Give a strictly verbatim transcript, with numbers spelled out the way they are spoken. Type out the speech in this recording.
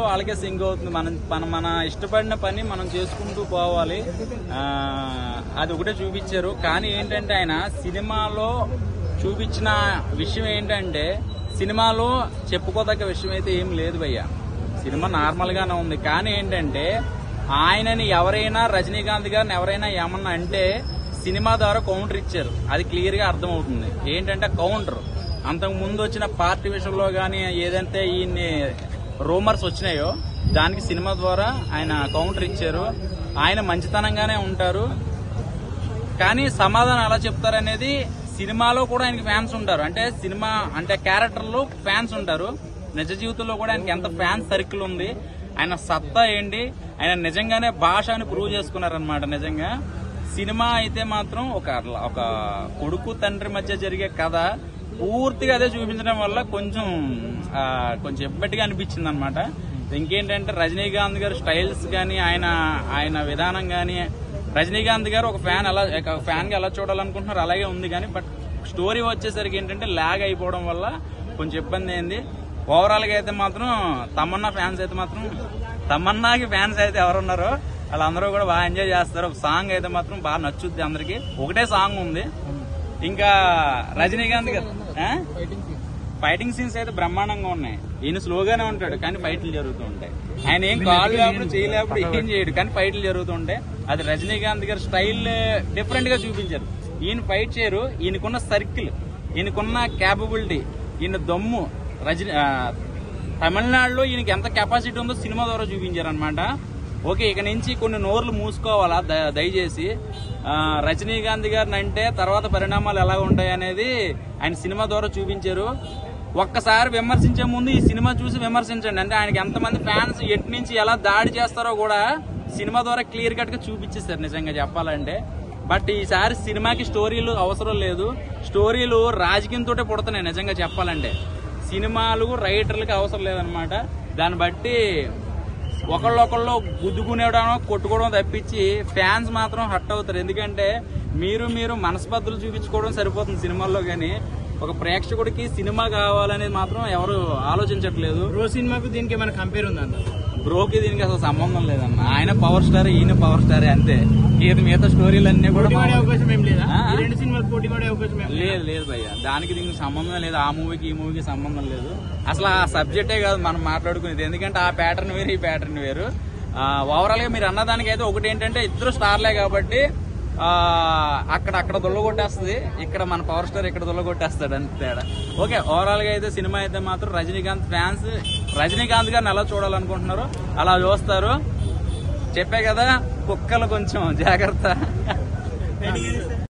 వాళ్ళకే సింక్ అవుతుంది. మనం మన మన ఇష్టపడిన పని మనం చేసుకుంటూ పోవాలి. అది ఒకటే చూపించారు. కానీ ఏంటంటే ఆయన సినిమాలో చూపించిన విషయం ఏంటంటే సినిమాలో చెప్పుకోదగ్గ విషయం అయితే ఏం లేదు భయ్య. సినిమా నార్మల్ గానే ఉంది. కానీ ఏంటంటే ఆయనని ఎవరైనా రజనీకాంత్ గారిని ఎవరైనా ఏమన్నా అంటే సినిమా ద్వారా కౌంటర్ ఇచ్చారు. అది క్లియర్ గా అర్థమవుతుంది. ఏంటంటే కౌంటర్ అంతకు ముందు వచ్చిన పార్టీ విషయంలో గానీ ఏదంటే ఈ రూమర్స్ వచ్చినాయో దానికి సినిమా ద్వారా ఆయన కౌంటర్ ఇచ్చారు. ఆయన మంచితనంగానే ఉంటారు. కానీ సమాధానం ఎలా చెప్తారనేది సినిమాలో కూడా ఆయనకి ఫ్యాన్స్ ఉంటారు. అంటే సినిమా అంటే క్యారెక్టర్లో ఫ్యాన్స్ ఉంటారు. నిజ జీవితంలో కూడా ఆయనకి ఎంత ఫ్యాన్స్ సర్కిల్ ఉంది, ఆయన సత్తా ఏంటి, ఆయన నిజంగానే భాష అని ప్రూవ్ చేసుకున్నారనమాట. నిజంగా సినిమా అయితే మాత్రం ఒక ఒక కొడుకు తండ్రి మధ్య జరిగే కథ పూర్తిగా అదే చూపించడం వల్ల కొంచెం కొంచెం ఇబ్బట్టిగా అనిపించింది అనమాట. ఇంకేంటంటే రజనీకాంత్ గారు స్టైల్స్ గానీ ఆయన ఆయన విధానం గానీ రజనీకాంత్ గారు ఒక ఫ్యాన్ ఎలా ఫ్యాన్ గా ఎలా చూడాలనుకుంటున్నారు అలాగే ఉంది. కానీ బట్ స్టోరీ వచ్చేసరికి ఏంటంటే లాగ్ అయిపోవడం వల్ల కొంచెం ఇబ్బంది అయింది. ఓవరాల్ గా అయితే మాత్రం తమన్నా ఫ్యాన్స్ అయితే మాత్రం తమన్నాకి ఫ్యాన్స్ అయితే ఎవరున్నారో వాళ్ళందరూ కూడా బాగా ఎంజాయ్ చేస్తారు. ఒక సాంగ్ అయితే మాత్రం బాగా నచ్చుద్ది అందరికి. ఒకటే సాంగ్ ఉంది. ఇంకా రజనీకాంత్ గారు ఫైటింగ్ సీన్స్ అయితే బ్రహ్మాండంగా ఉన్నాయి. ఈయన స్లోగానే ఉంటాడు కానీ ఫైట్లు జరుగుతూ ఉంటాయి. ఆయన ఏం కాళ్ళు లేప్పుడు చేయలేప్పుడు ఏం చేయడు కానీ ఫైట్లు జరుగుతూ ఉంటాయి. అది రజనీకాంత్ గారు స్టైల్ డిఫరెంట్ గా చూపించారు. ఈయన ఫైట్ చేయరు. ఈయనకున్న సర్కిల్, ఈయనకున్న క్యాపబిలిటీ, ఈయన దమ్ము రజనీ తమిళనాడులో ఈయనకి ఎంత కెపాసిటీ ఉందో సినిమా ద్వారా చూపించారు అనమాట. ఓకే, ఇక నుంచి కొన్ని నోర్లు మూసుకోవాలా దయచేసి. రజనీకాంత్ గారిని అంటే తర్వాత పరిణామాలు ఎలా ఉంటాయి అనేది ఆయన సినిమా ద్వారా చూపించారు. ఒక్కసారి విమర్శించే ముందు ఈ సినిమా చూసి విమర్శించండి. అంటే ఆయనకి ఎంతమంది ఫ్యాన్స్ ఎటు నుంచి ఎలా దాడి చేస్తారో కూడా సినిమా ద్వారా క్లియర్ కట్ గా చూపించేస్తారు నిజంగా చెప్పాలంటే. బట్ ఈసారి సినిమాకి స్టోరీలు అవసరం లేదు. స్టోరీలు రాజకీయంతో పుడుతున్నాయి నిజంగా చెప్పాలంటే. సినిమాలు రైటర్లకి అవసరం లేదనమాట. దాన్ని బట్టి ఒకళ్ళొకళ్ళు గుద్దుకునేవడం కొట్టుకోవడం తప్పించి ఫ్యాన్స్ మాత్రం హర్ట్ అవుతారు. ఎందుకంటే మీరు మీరు మనస్పర్ధలు చూపించుకోవడం సరిపోతుంది సినిమాల్లో. కానీ ఒక ప్రేక్షకుడికి సినిమా కావాలనేది మాత్రం ఎవరు ఆలోచించట్లేదు. బ్రో సినిమాకు దీనికి ఏమైనా కంపేర్ ఉందన్న? బ్రోకి దీనికి అసలు సంబంధం లేదన్న. ఆయన పవర్ స్టార్, ఈయన పవర్ స్టారే అంతే. ఏది మిగతా స్టోరీలు అన్ని కూడా అవకాశం ఏం లేదా? రెండు సినిమాలు పోటీ పడే అవకాశం లేదు లేదు భయ్య. దానికి దీనికి సంబంధం లేదు. ఆ మూవీకి ఈ మూవీకి సంబంధం లేదు. అసలు ఆ సబ్జెక్టే కాదు మనం మాట్లాడుకునేది. ఎందుకంటే ఆ ప్యాటర్న్ వేరు, ఈ ప్యాటర్న్ వేరు. ఓవరాల్ గా మీరు అన్నదానికి అయితే ఒకటి ఏంటంటే ఇద్దరు స్టార్లే కాబట్టి అక్కడ అక్కడ దొల్లగొట్టేస్తుంది, ఇక్కడ మన పవర్ స్టార్ ఇక్కడ దొల్లగొట్టేస్తాడు అంతే తేడా. ఓకే, ఓవరాల్ గా అయితే సినిమా అయితే మాత్రం రజనీకాంత్ ఫ్యాన్స్ రజనీకాంత్ గారిని ఎలా చూడాలనుకుంటున్నారో అలా చూస్తారు. చెప్పే కదా కుక్కలు కొంచెం జాగ్రత్త.